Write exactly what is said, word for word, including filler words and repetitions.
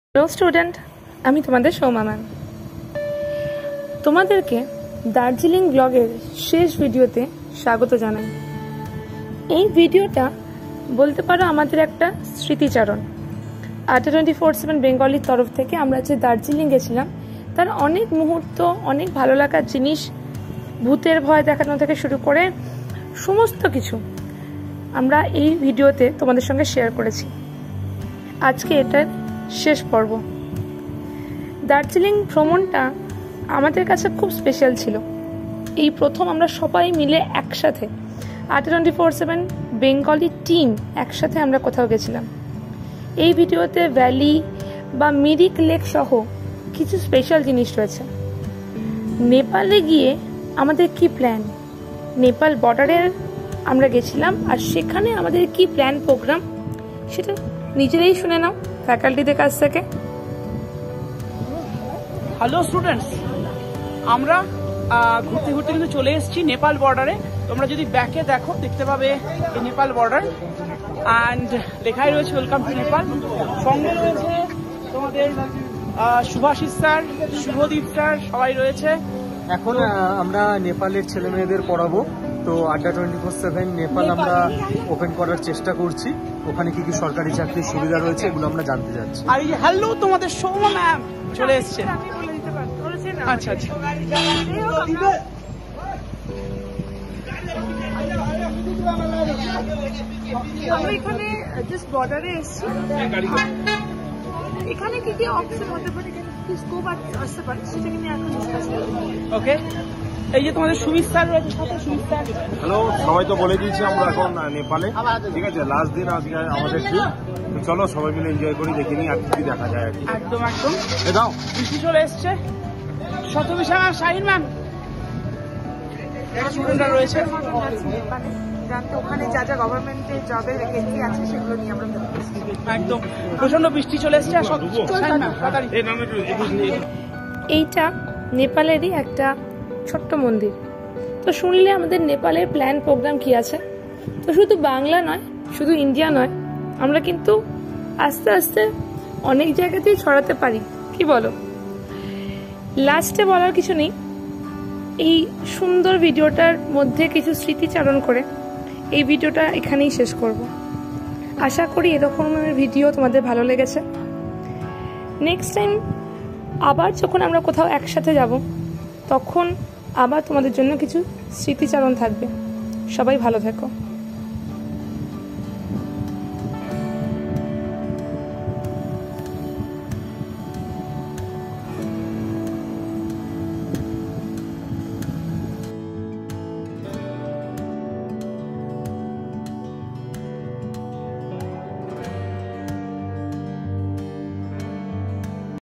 Hello student, আমি তোমাদের Souma ma'am. তোমাদেরকে দার্জিলিং ব্লগের শেষ ভিডিওতে স্বাগত জানাই। এই ভিডিওটা বলতে পারো আমাদের একটা স্মৃতিচারণ। আড্ডা টোয়েন্টি ফোর সেভেন বেঙ্গলির তরফ থেকে আমরা যে দার্জিলিং গেছিলাম তার অনেক মুহূর্ত, অনেক ভালো লাগার জিনিস, ভূতের ভয় দেখানো থেকে শুরু করে সমস্ত কিছু আমরা এই ভিডিওতে তোমাদের সঙ্গে শেয়ার করেছি। আজকে এটার শেষ পর্ব। দার্জিলিং ভ্রমণটা আমাদের কাছে খুব স্পেশাল ছিল। এই প্রথম আমরা সবাই মিলে একসাথে আড্ডা twenty four seven Bengali team একসাথে আমরা কোথাও গেছিলাম। এই ভিডিওতে ভ্যালি বা মিরিক লেক সহ কিছু স্পেশাল জিনিস রয়েছে। নেপালে গিয়ে আমাদের কি প্ল্যান, নেপাল বর্ডারে আমরা গেছিলাম, আর সেখানে আমাদের কি প্ল্যান প্রোগ্রাম সেটা নিজেরাই শুনে নাও ফ্যাকাল্টিদের কাছ থেকে। হ্যালো স্টুডেন্টস, আমরা ঘুরতে ঘুরতে কিন্তু চলে এসেছি নেপাল বর্ডারে। তোমরা যদি ব্যাকে দেখো দেখতে পাবে এই নেপাল বর্ডার, অ্যান্ড লেখাই রয়েছে ওয়েলকাম টু নেপাল। সঙ্গে রয়েছে তোমাদের শুভাশিস স্যার, শুভদীপ স্যার, সবাই রয়েছে। এখন আমরা নেপালের ছেলে মেয়েদের পড়াবো, তো আড্ডা টোয়েন্টি ফোর সেভেন নেপাল আমরা ওপেন করার চেষ্টা করছি। ওখানে কি কি সরকারি চাকরির সুবিধা রয়েছে এগুলো আমরা জানতে যাচ্ছি। আর এই হ্যালো তোমাদের সৌমা ম্যাম চলে এসছে। আচ্ছা আচ্ছা, আমরা এখানে জাস্ট বর্ডারে এসেছি। এখানে কি কি অপশন হতে পারে, কি স্কোপ আসতে পারে সেটা কিন্তু এখন ডিসকাস করব। ওকে, এই যে তোমাদের সুমিত স্যার রয়েছে সাথে। সুমিত স্যার হ্যালো, সবাই তো বলে দিয়েছি আমরা এখন নেপালে, ঠিক আছে? লাস্ট দিন আজকে আমাদের ট্রিপ, চলো সবাই মিলে এনজয় করি, দেখে নিই আর কি দেখা যায় আর কি। একদম একদম দাও বৃষ্টি চলে এসছে। শতবিশা ম্যাম, শাহিন ম্যাম, স্টুডেন্টরা রয়েছে। জানতে ওখানে যা যা গভর্নমেন্টের জবের ভ্যাকেন্সি আছে সেগুলো নিয়ে আমরা একদম প্রচন্ড বৃষ্টি চলে এসছে। এইটা নেপালেরই একটা ছোট্ট মন্দির। তো শুনলে আমাদের নেপালের প্ল্যান প্রোগ্রাম কি আছে। তো শুধু বাংলা নয়, শুধু ইন্ডিয়া নয়, আমরা কিন্তু আস্তে আস্তে অনেক জায়গাতেই ছড়াতে পারি, কি বলো? লাস্টে বলার কিছু নেই, এই সুন্দর ভিডিওটার মধ্যে কিছু স্মৃতিচারণ করে এই ভিডিওটা এখানেই শেষ করব। আশা করি এরকমের ভিডিও তোমাদের ভালো লেগেছে। নেক্সট টাইম আবার যখন আমরা কোথাও একসাথে যাব তখন আবার তোমাদের জন্য কিছু স্মৃতিচারণ থাকবে। সবাই ভালো থেকো।